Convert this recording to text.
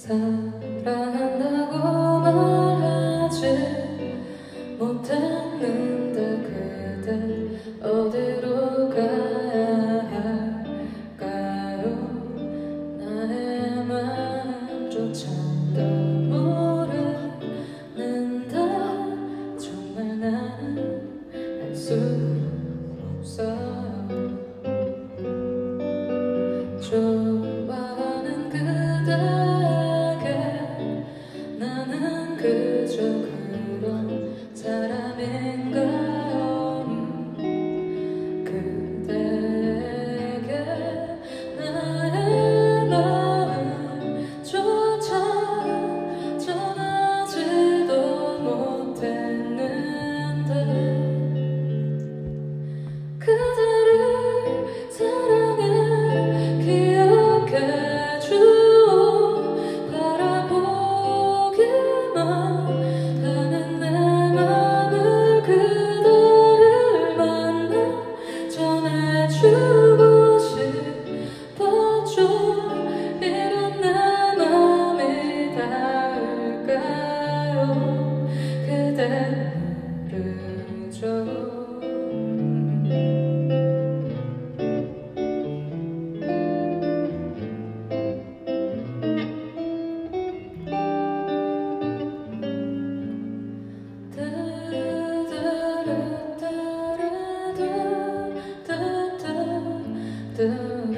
사랑한다고 말하지 못했는데 그대 어디로 가야 할까요? 나의 마음조차도 모르는데 정말 나는 알 수 없어요. 좋아하는 그대에게 나는 그저 그런 사람인가요? 그대에게 나의 마음조차 전하지도 못했는데 그대를 사랑해 기억해주오. 바라보기만 하는 내 맘을 그대를 만나 전해주고 싶어줘. 이런 내 맘이 닿을까요? 그대를 줘. 다